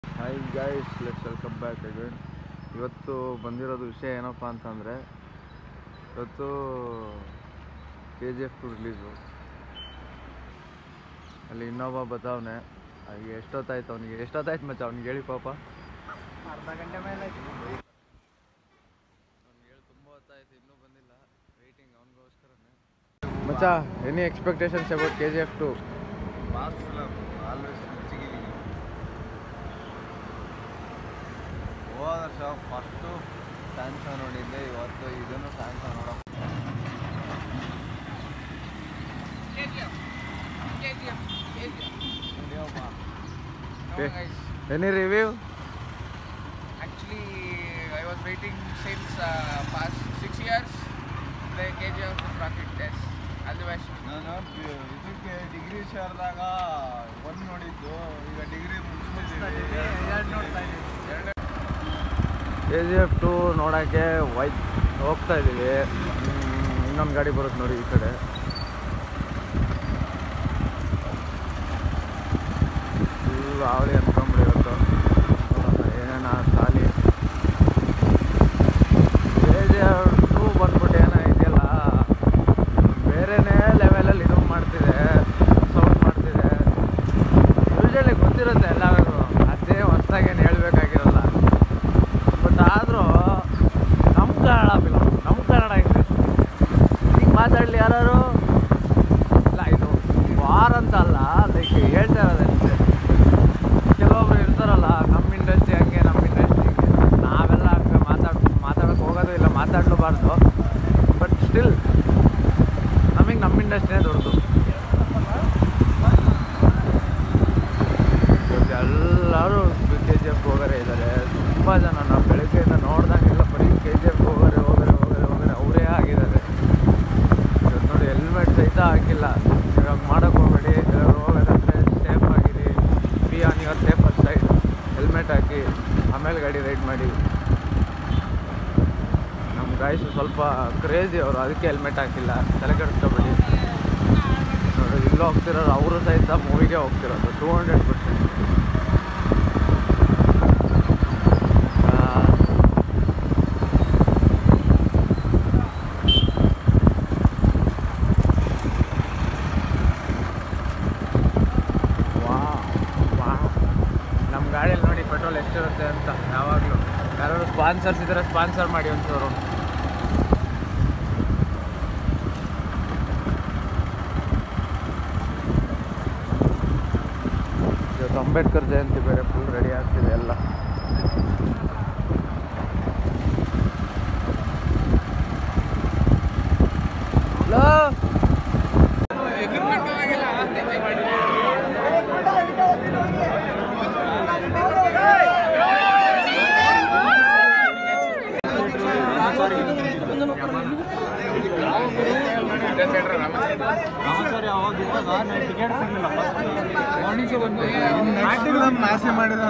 Hi guys, let's welcome back again. ಇವತ್ತು ಬಂದಿರೋದು ವಿಷಯ ಏನಪ್ಪ ಅಂತಂದರೆ, ಇವತ್ತು KGF 2 ರಿಲೀಸು. ಅಲ್ಲಿ ಇನ್ನೊಬ್ಬ ಬತ್ತವನೆ. ಎಷ್ಟೊತ್ತಾಯ್ತು ಮಚ್ಚ ಅವ್ನಿಗೆ ಹೇಳಿ ಪಾಪ. ಅರ್ಧ ಗಂಟೆ ಮೇಲೆ ಅವ್ನಿಗೆ ಹೇಳಿ ತುಂಬ ಹೊತ್ತಾಯ್ತು, ಇನ್ನೂ ಬಂದಿಲ್ಲ. ವೆಯ್ಟಿಂಗ್ ಅವನಿಗೋಸ್ಕರನೇ. ಮಚ್ಚ, any expectations about KGF 2? Mass film, always ರುಚಿಗಿರಿ. ಹೋದ ವರ್ಷ ಫಸ್ಟು ಸ್ಯಾನ್ಸ ನೋಡಿದ್ದೆ, ಇವತ್ತು ಇದನ್ನು ಸ್ಯಾನ್ಸ ನೋಡೋ. Any review? Actually, I was waiting since past 6 years. The KGF rocket test. All the best. ನಾನು ಇದಕ್ಕೆ ಡಿಗ್ರಿ ಸೇರಿದಾಗ ಒಂದು ನೋಡಿದ್ದು, ಈಗ ಡಿಗ್ರಿ ಮುಗಿಸ್ತಿದ್ದೀವಿ, ಎರಡು ನೋಡ್ತಾ ಇದ್ದೀವಿ. KGF 2 ನೋಡೋಕ್ಕೆ ಹೋಗ್ತಾ ಇದ್ದೀವಿ. ಇನ್ನೊಂದು ಗಾಡಿ ಬರುತ್ತೆ ನೋಡಿ ಈ ಕಡೆ. ಫುಲ್ ಅವಳಿ ಅನ್ಕೊಂಬಿಡಿ ಇವತ್ತು. ಏನೇನ ಖಾಲಿ. KGF 2 ಬಂದ್ಬಿಟ್ಟು ಏನೋ ಇದೆಯಲ್ಲ, ಬೇರೆನೇ ಲೆವೆಲಲ್ಲಿ ಇದು ಮಾಡ್ತಿದೆ, ಸೌಂಡ್ ಮಾಡ್ತಿದೆ. ಯೂಶಲಿ ಗೊತ್ತಿರುತ್ತೆ ಎಲ್ಲರಿಗೂ, ಅದೇ ಹೊಸ್ದಾಗೇನು ಹೇಳ್ಬೇಕಾಗಿರಲ್ಲ. ಬಟ್ ಆದರೂ ನಮ್ಮ ಕನ್ನಡ ಫಿಲಮ್, ನಮ್ಮ ಕನ್ನಡ ಇಂಗ್ಲೀಷ್ ಈಗ ಮಾತಾಡಲಿ ಯಾರು ಇಲ್ಲ. ಇದು ವಾರ್ ಅಂತ ಅಲ್ಲ, ಲೈಕ್ ಹೇಳ್ತಾ ಇರೋದಷ್ಟೇ. ಕೆಲವೊಬ್ರು ಇರ್ತಾರಲ್ಲ, ನಮ್ಮ ಇಂಡಸ್ಟ್ರಿ ಹಂಗೆ, ನಮ್ಮ ಇಂಡಸ್ಟ್ರಿ ಹಿಂಗೆ. ನಾವೆಲ್ಲ ಹಂಗೆ ಮಾತಾಡೋಕ್ಕೆ ಹೋಗೋದು ಇಲ್ಲ, ಮಾತಾಡಲೂಬಾರ್ದು. ಬಟ್ ಸ್ಟಿಲ್ ನಮಗೆ ನಮ್ಮ ಇಂಡಸ್ಟ್ರಿನೇ ದೊಡ್ಡದು. ಎಲ್ಲರೂ KGF ಹೋಗೋರೆ ಇದ್ದಾರೆ, ತುಂಬ ಜನ. ನಾವು ಬೆಳಗ್ಗೆಯಿಂದ ನೋಡ್ದಂಗೆಲ್ಲ ಬರೀ KGF ಹೋಗೋರೆ ಅವರೇ ಆಗಿದ್ದಾರೆ. ಇವತ್ತು ನೋಡಿ, ಹೆಲ್ಮೆಟ್ ಸಹಿತ ಹಾಕಿಲ್ಲ. ಇವಾಗ ಮಾಡೋಕ್ಕೆ ಹೋಗಬೇಡಿ, ಹೋಗೋದಂದರೆ ಸೇಫ್ ಆಗಿರಿ. Be on your safer side. Helmet ಹಾಕಿ ಆಮೇಲೆ ಗಾಡಿ ರೈಡ್ ಮಾಡಿ. ನಮ್ಮ ಗಾಯ್ಸು ಸ್ವಲ್ಪ ಕ್ರೇಜಿ ಅವರು, ಅದಕ್ಕೆ ಹೆಲ್ಮೆಟ್ ಹಾಕಿಲ್ಲ. ತಲೆ ಕೆಡಿಸ್ಕೊಬೇಡಿ. ನೋಡಿ, ಇಲ್ಲೂ ಹೋಗ್ತಿರೋರು ಅವರು ಸಹಿತ ಮೂವಿಗೆ ಹೋಗ್ತಿರೋದು 200%. ನಮ್ಮ ಗಾಡಿಯಲ್ಲಿ ನೋಡಿ ಪೆಟ್ರೋಲ್ ಎಷ್ಟಿರುತ್ತೆ ಅಂತ. ಯಾವಾಗಲೂ ಯಾರು ಸ್ಪಾನ್ಸರ್ಸ್ ಇದ್ದಾರೆ, ಸ್ಪಾನ್ಸರ್ ಮಾಡಿ ಒಂಚೂರು. ಇವತ್ತು ಅಂಬೇಡ್ಕರ್ ಜಯಂತಿ ಬೇರೆ, ಫುಲ್ ರೆಡಿ ಆಗ್ತಿದೆ ಎಲ್ಲ. ಹಲೋ, ಟಿಕೆಟ್ ಸಿಗಲಿಲ್ಲ. ನಾಶೆ ಮಾಡಿದ